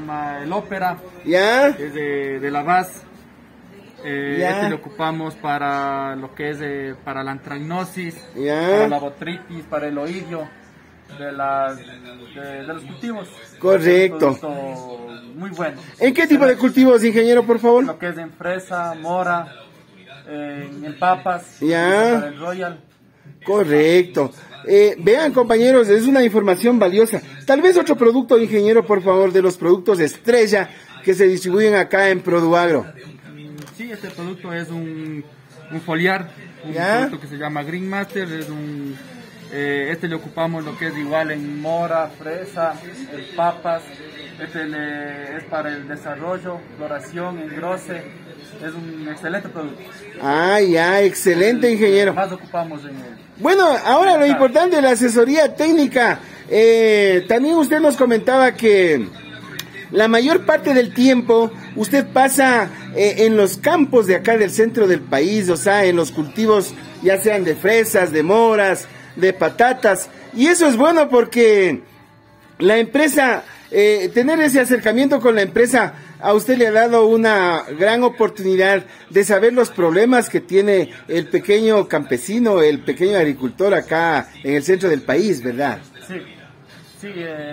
llama el Ópera, ¿Ya? es de la VAS. Ya. Este lo ocupamos para lo que es para la antragnosis, Ya. para la botritis, para el oidio de los cultivos. Correcto. Es un producto muy bueno. ¿En qué tipo de cultivos, ingeniero, por favor? Lo que es en fresa, mora, en papas, Ya. para el Royal. Correcto. Vean, compañeros, es una información valiosa. Tal vez otro producto, ingeniero, por favor, de los productos estrella que se distribuyen acá en Produagro. Sí, este producto es un foliar, un ¿Ya? producto que se llama Green Master. Este le ocupamos lo que es igual en mora, fresa, en papas. Es para el desarrollo, floración, engrose. Es un excelente producto. Ah, ya, excelente, ingeniero. Más ocupamos en él. Bueno, ahora lo importante de la asesoría técnica. También usted nos comentaba que la mayor parte del tiempo usted pasa en los campos de acá del centro del país, o sea, en los cultivos, ya sean de fresas, de moras, de patatas. Y eso es bueno porque la empresa, tener ese acercamiento con la empresa, a usted le ha dado una gran oportunidad de saber los problemas que tiene el pequeño campesino, el pequeño agricultor acá en el centro del país, ¿verdad? Sí, sí,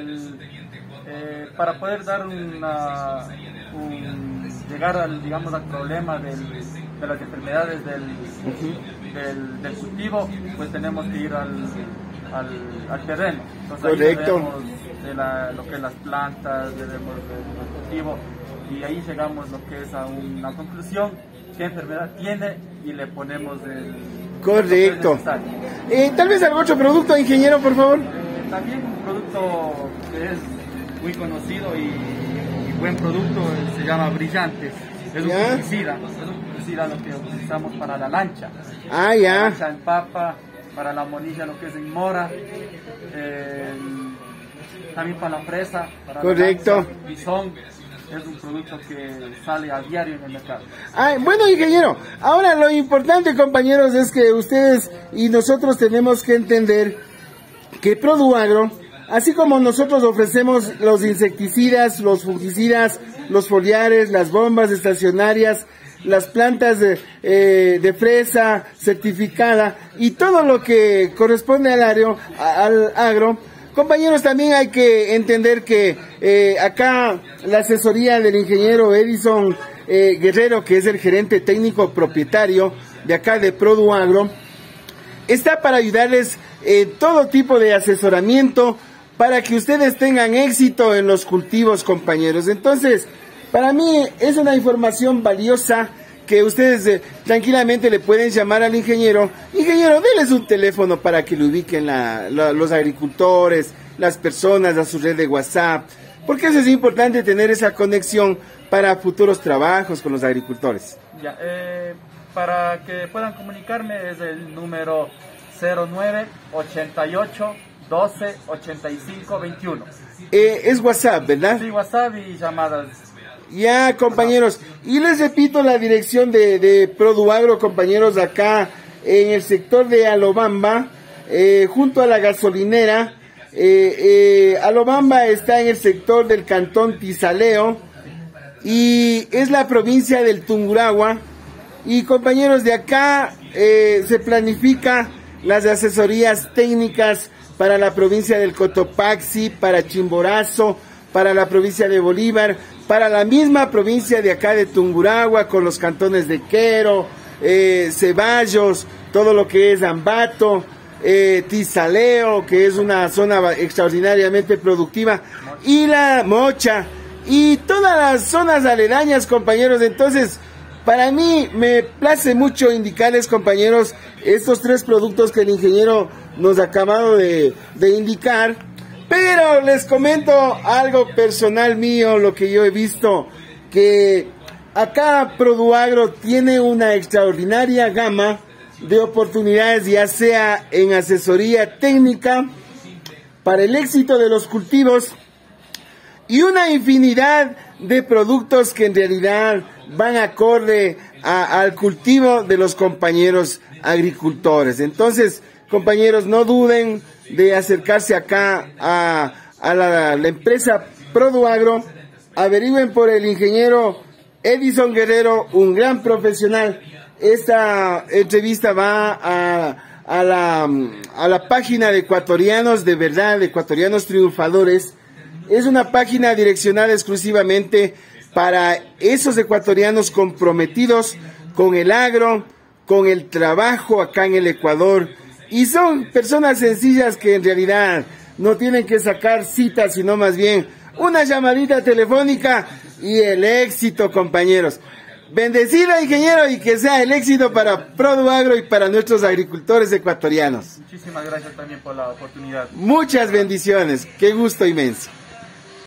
para poder dar llegar al, digamos, al problema de las enfermedades del cultivo, pues tenemos que ir al terreno. Entonces, correcto. ahí debemos lo que es las plantas, debemos del cultivo, y ahí llegamos lo que es a una conclusión, qué enfermedad tiene, y le ponemos el... Correcto. Tal vez algún otro producto, ingeniero, por favor. También un producto que es muy conocido y buen producto, se llama Brillantes. Es un fungicida, lo que utilizamos para la lancha. Ah, ya. La lancha en papa, para la monilla, lo que es en mora, también para la fresa, para correcto. La lancha, bisón. Es un producto que sale a diario en el mercado. Ah, bueno, ingeniero, ahora lo importante, compañeros, es que ustedes y nosotros tenemos que entender que Produagro, así como nosotros ofrecemos los insecticidas, los fungicidas, los foliares, las bombas estacionarias, las plantas de fresa certificada y todo lo que corresponde al agro, compañeros, también hay que entender que acá la asesoría del ingeniero Edison Guerrero, que es el gerente técnico propietario de acá de Produagro, está para ayudarles todo tipo de asesoramiento para que ustedes tengan éxito en los cultivos, compañeros. Entonces, para mí es una información valiosa que ustedes tranquilamente le pueden llamar al ingeniero. Ingeniero, denles un teléfono para que lo ubiquen los agricultores, las personas a su red de WhatsApp, porque eso es importante, tener esa conexión para futuros trabajos con los agricultores. Ya, para que puedan comunicarme es el número 09 88 12 85 21. Es WhatsApp, ¿verdad? Sí, WhatsApp y llamadas. Ya, compañeros, y les repito la dirección de Produagro, compañeros, acá en el sector de Alobamba, junto a la gasolinera. Alobamba está en el sector del cantón Tizaleo y es la provincia del Tungurahua. Y compañeros, de acá se planifica las asesorías técnicas para la provincia del Cotopaxi, para Chimborazo, para la provincia de Bolívar, para la misma provincia de acá de Tungurahua, con los cantones de Quero, Ceballos, todo lo que es Ambato, Tizaleo, que es una zona extraordinariamente productiva, y la Mocha, y todas las zonas aledañas, compañeros. Entonces, para mí me place mucho indicarles, compañeros, estos tres productos que el ingeniero nos ha acabado de indicar. Pero les comento algo personal mío, lo que yo he visto, que acá Produagro tiene una extraordinaria gama de oportunidades, ya sea en asesoría técnica para el éxito de los cultivos y una infinidad de productos que en realidad van acorde al cultivo de los compañeros agricultores. Entonces, compañeros, no duden de acercarse acá a la empresa Produagro averigüen por el ingeniero Edison Guerrero, un gran profesional. Esta entrevista va a la página de Ecuatorianos de Verdad, de Ecuatorianos Triunfadores. Es una página direccionada exclusivamente para esos ecuatorianos comprometidos con el agro, con el trabajo acá en el Ecuador. Y son personas sencillas que en realidad no tienen que sacar citas, sino más bien una llamadita telefónica y el éxito, compañeros. Bendecida, ingeniero, y que sea el éxito para Produagro y para nuestros agricultores ecuatorianos. Muchísimas gracias también por la oportunidad. Muchas bendiciones. Qué gusto inmenso.